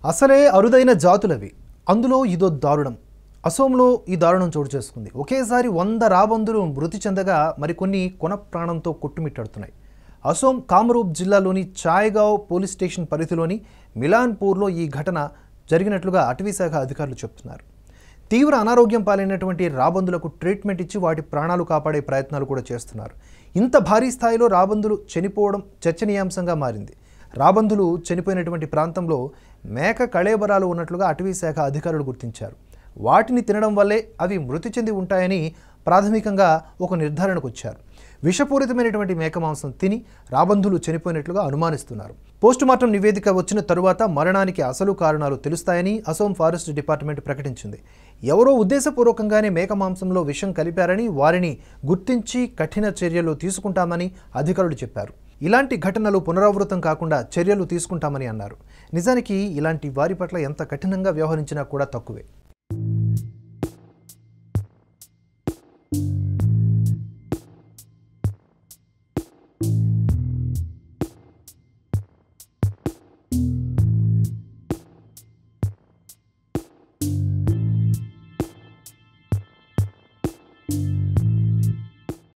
అసలే అరుదైన జాతులవి. అందులో ఇదో దారుణం. అసోంలో ఈ దారుణం చోటు చేసుకుంది. ఒకేసారి 100 రాబందులు మృతి చెందగా మరికొన్ని కొన ప్రాణంతో కొట్టుమిట్టాడుతున్నాయి. అసోం కామరూప్ జిల్లాలోని చాయ్గావ్ పోలీస్ స్టేషన్ పరిధిలోని మిలాన్పూర్లో ఈ ఘటన జరిగినట్లుగా అటవీశాఖ అధికారులు చెప్తున్నారు. తీవ్ర అనారోగ్యం పాలైనటువంటి రాబందులకు ట్రీట్మెంట్ ఇచ్చి వాటి ప్రాణాలు కాపాడే ప్రయత్నాలు కూడా చేస్తున్నారు. ఇంత భారీ స్థాయిలో రాబందులు చనిపోవడం చర్చనీయాంశంగా మారింది. రాబందులు చనిపోయినటువంటి ప్రాంతంలో మేక కళేబరాలు ఉన్నట్లుగా అటవీశాఖ అధికారులు గుర్తించారు. వాటిని తినడం వల్లే అవి మృతి చెంది ఉంటాయని ప్రాథమికంగా ఒక నిర్ధారణకు వచ్చారు. విషపూరితమైనటువంటి మేక మాంసం తిని రాబందులు చనిపోయినట్లుగా అనుమానిస్తున్నారు. పోస్టుమార్టం నివేదిక వచ్చిన తరువాత మరణానికి అసలు కారణాలు తెలుస్తాయని అసోం ఫారెస్ట్ డిపార్ట్మెంట్ ప్రకటించింది. ఎవరో ఉద్దేశపూర్వకంగానే మేక మాంసంలో విషం కలిపారని, వారిని గుర్తించి కఠిన చర్యలు తీసుకుంటామని అధికారులు చెప్పారు. ఇలాంటి ఘటనలు పునరావృతం కాకుండా చర్యలు తీసుకుంటామని అన్నారు. నిజానికి ఇలాంటి వారి పట్ల ఎంత కఠినంగా వ్యవహరించినా కూడా తక్కువే.